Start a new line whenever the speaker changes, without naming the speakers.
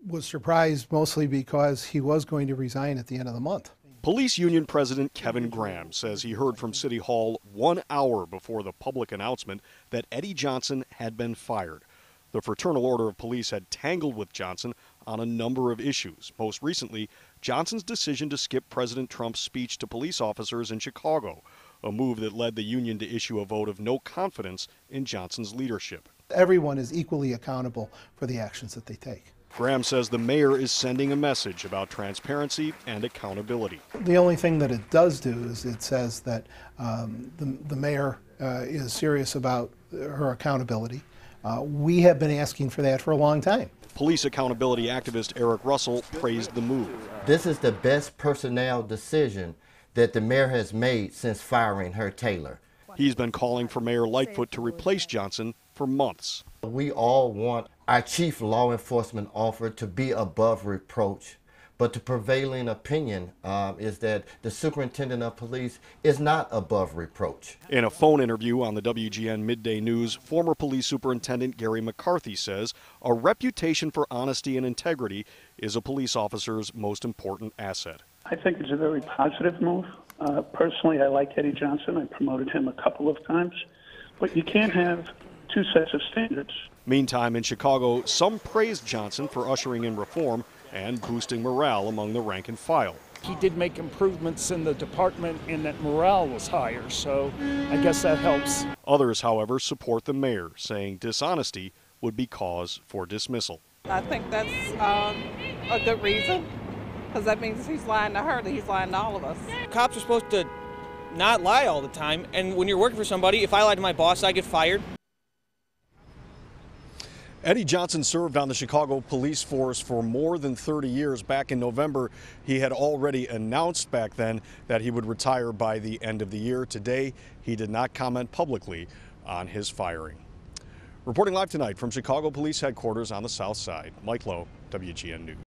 was surprised mostly because he was going to resign at the end of the month.
Police Union President Kevin Graham says he heard from City Hall 1 hour before the public announcement that Eddie Johnson had been fired. The Fraternal Order of Police had tangled with Johnson on a number of issues. Most recently, Johnson's decision to skip President Trump's speech to police officers in Chicago, a move that led the union to issue a vote of no confidence in Johnson's leadership.
Everyone is equally accountable for the actions that they take.
Graham says the mayor is sending a message about transparency and accountability.
The only thing that it does do is it says that the mayor is serious about her accountability. We have been asking for that for a long time.
Police accountability activist Eric Russell praised the move.
This is the best personnel decision that the mayor has made since firing Herb Taylor.
He's been calling for Mayor Lightfoot to replace Johnson for months.
We all want our chief law enforcement officer to be above reproach, but the prevailing opinion is that the superintendent of police is not above reproach.
In a phone interview on the WGN Midday News, former police superintendent Gary McCarthy says a reputation for honesty and integrity is a police officer's most important asset.
I think it's a very positive move. Personally, I like Eddie Johnson. I promoted him a couple of times. But you can't have two sets of standards.
Meantime, in Chicago, some praised Johnson for ushering in reform and boosting morale among the rank and file.
He did make improvements in the department and that morale was higher, so I guess that helps.
Others, however, support the mayor, saying dishonesty would be cause for dismissal.
I think that's a good reason, because that means he's lying to her, that he's lying to all of us.
Cops are supposed to not lie all the time, and when you're working for somebody, if I lie to my boss, I get fired.
Eddie Johnson served on the Chicago police force for more than 30 years. Back in November, he had already announced back then that he would retire by the end of the year. Today, he did not comment publicly on his firing. Reporting live tonight from Chicago Police Headquarters on the South Side, Mike Lowe, WGN News.